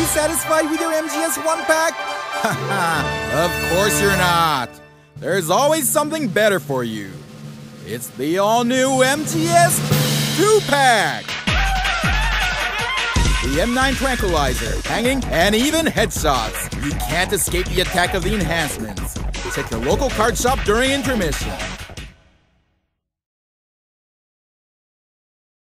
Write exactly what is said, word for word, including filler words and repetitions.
you satisfied with your M G S one pack? Haha, of course you're not. There's always something better for you. It's the all-new M G S two pack! The M nine Tranquilizer, hanging, and even headshots. You can't escape the attack of the enhancements. Check your local card shop during intermission.